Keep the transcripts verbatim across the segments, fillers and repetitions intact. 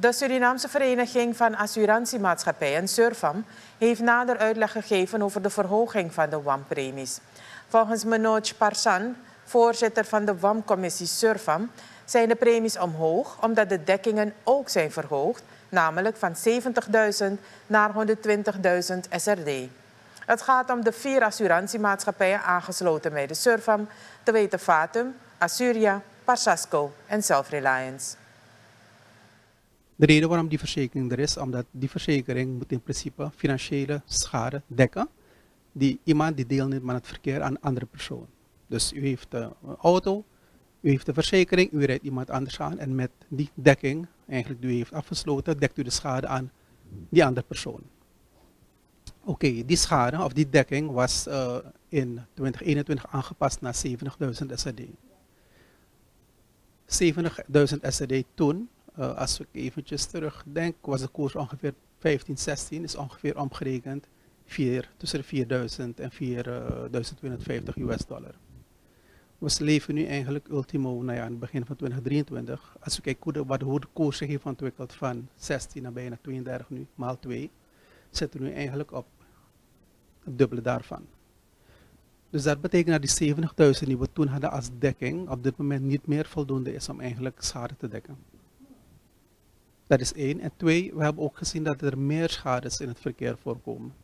De Surinaamse Vereniging van Assurantiemaatschappijen, Surfam, heeft nader uitleg gegeven over de verhoging van de W A M-premies. Volgens Manoj Parsan, voorzitter van de W A M-commissie Surfam, zijn de premies omhoog omdat de dekkingen ook zijn verhoogd, namelijk van zeventigduizend naar honderdtwintigduizend S R D. Het gaat om de vier assurantiemaatschappijen aangesloten bij de Surfam, te weten Fatum, Assuria, Parsasco en Self-Reliance. De reden waarom die verzekering er is, omdat die verzekering moet in principe financiële schade dekken die iemand die deelneemt aan het verkeer aan een andere persoon. Dus u heeft een auto, u heeft een verzekering, u rijdt iemand anders aan en met die dekking, eigenlijk die u heeft afgesloten, dekt u de schade aan die andere persoon. Oké, okay, die schade of die dekking was uh, in twintig eenentwintig aangepast naar zeventigduizend S R D. zeventigduizend S R D toen, uh, als ik eventjes terugdenk, was de koers ongeveer vijftien, zestien, is ongeveer omgerekend vier, tussen de vierduizend en vierduizend tweehonderdvijftig U S dollar. We leven nu eigenlijk ultimo, nou ja, aan het begin van twintig drieëntwintig. Als we kijken hoe de, wat, hoe de koers zich heeft ontwikkeld van zestien naar bijna tweeëndertig nu, maal twee, zitten we nu eigenlijk op het dubbele daarvan. Dus dat betekent dat die zeventigduizend die we toen hadden als dekking op dit moment niet meer voldoende is om eigenlijk schade te dekken. Dat is één. En twee, we hebben ook gezien dat er meer schades in het verkeer voorkomen.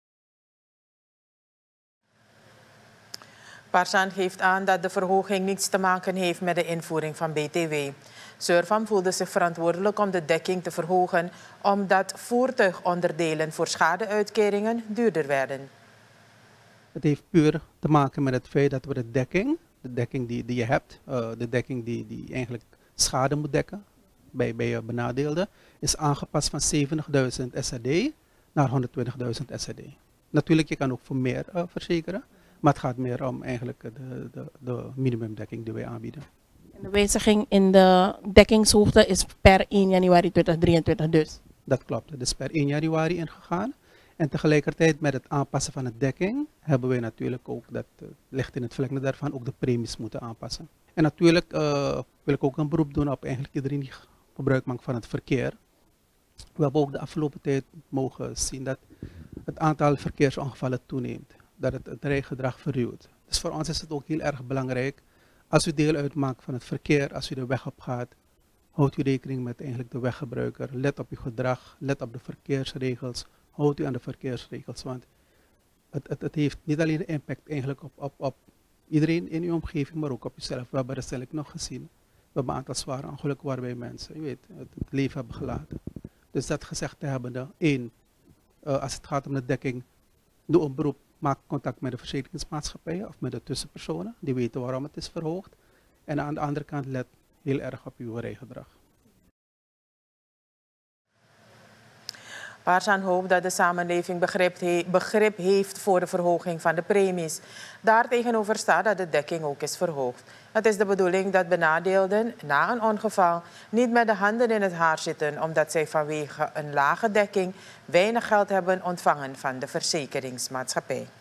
Parsan geeft aan dat de verhoging niets te maken heeft met de invoering van B T W. Surfam voelde zich verantwoordelijk om de dekking te verhogen omdat voertuigonderdelen voor schadeuitkeringen duurder werden. Het heeft puur te maken met het feit dat we de dekking, de dekking die, die je hebt, uh, de dekking die, die eigenlijk schade moet dekken bij, bij je benadeelde, is aangepast van zeventigduizend S R D naar honderdtwintigduizend S R D. Natuurlijk, je kan ook voor meer uh, verzekeren. Maar het gaat meer om eigenlijk de, de, de minimumdekking die wij aanbieden. En de wijziging in de dekkingshoogte is per één januari tweeduizend drieëntwintig dus? Dat klopt, het is per één januari ingegaan. En tegelijkertijd met het aanpassen van de dekking hebben wij natuurlijk ook, dat uh, ligt in het verlengde daarvan, ook de premies moeten aanpassen. En natuurlijk uh, wil ik ook een beroep doen op eigenlijk iedereen die gebruik maakt van het verkeer. We hebben ook de afgelopen tijd mogen zien dat het aantal verkeersongevallen toeneemt. Dat het, het rijgedrag verruwt. Dus voor ons is het ook heel erg belangrijk, als u deel uitmaakt van het verkeer, als u de weg op gaat, houdt u rekening met eigenlijk de weggebruiker. Let op uw gedrag, let op de verkeersregels, houdt u aan de verkeersregels. Want het, het, het heeft niet alleen de impact eigenlijk op, op, op iedereen in uw omgeving, maar ook op uzelf. We hebben recentelijk nog gezien, we hebben een aantal zware ongelukken waarbij mensen u weet, het, het leven hebben gelaten. Dus dat gezegd te hebben, de één, uh, als het gaat om de dekking, doe een beroep. Maak contact met de verzekeringsmaatschappijen of met de tussenpersonen. Die weten waarom het is verhoogd. En aan de andere kant let heel erg op uw rijgedrag. Parsan hoopt dat de samenleving begrip, he begrip heeft voor de verhoging van de premies. Daartegenover staat dat de dekking ook is verhoogd. Het is de bedoeling dat benadeelden na een ongeval niet met de handen in het haar zitten, omdat zij vanwege een lage dekking weinig geld hebben ontvangen van de verzekeringsmaatschappij.